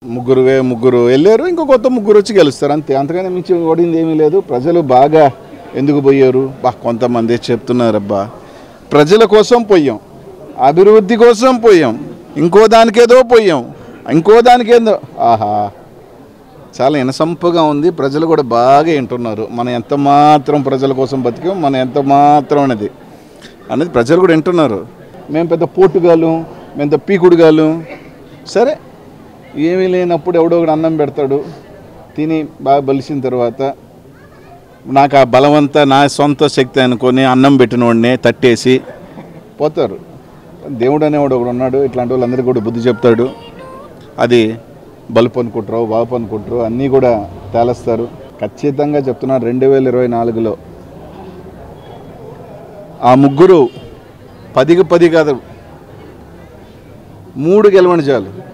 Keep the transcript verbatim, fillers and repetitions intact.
ముగ్గురువే ముగ్గురు వెళ్ళారు, ఇంకో కొత్త ముగ్గురు వచ్చి గెలుస్తారు అంతే. అంతకన్నా మించి ఓడింది ఏమీ లేదు. ప్రజలు బాగా ఎందుకు పోయారు? బా కొంతమంది చెప్తున్నారబ్బా, ప్రజల కోసం పోయాం, అభివృద్ధి కోసం పోయాం, ఇంకో దానికేదో పోయాం, ఇంకో దానికేదో. ఆహా, చాలా ఇనసంపుగా ఉంది. ప్రజలు కూడా బాగా వింటున్నారు. మనం ఎంత మాత్రం ప్రజల కోసం బతికాం, మనం ఎంత మాత్రం అనేది అనేది ప్రజలు కూడా వింటున్నారు. మేము పెద్ద పోటుగాలు, మేము పెద్ద పీకుడుగాలు. సరే, ఏమీ లేనప్పుడు ఎవడో ఒకడు అన్నం పెడతాడు, తిని బాగా బలిసిన తర్వాత నాకు ఆ బలవంతా నా సొంత శక్తి అనుకొని అన్నం పెట్టిన వాడిని తట్టేసి పోతారు. దేవుడు అనేవాడు ఒకడు ఉన్నాడు, ఇట్లాంటి వాళ్ళందరికీ కూడా బుద్ధి చెప్తాడు. అది బలుపు అనుకుంటారు, బాపు అనుకుంటారు, అన్నీ కూడా తేలుస్తారు. ఖచ్చితంగా చెప్తున్నాడు, రెండు వేల ఇరవై నాలుగులో ఆ ముగ్గురు పదికి పది కాదు, మూడు గెలవండి చాలు.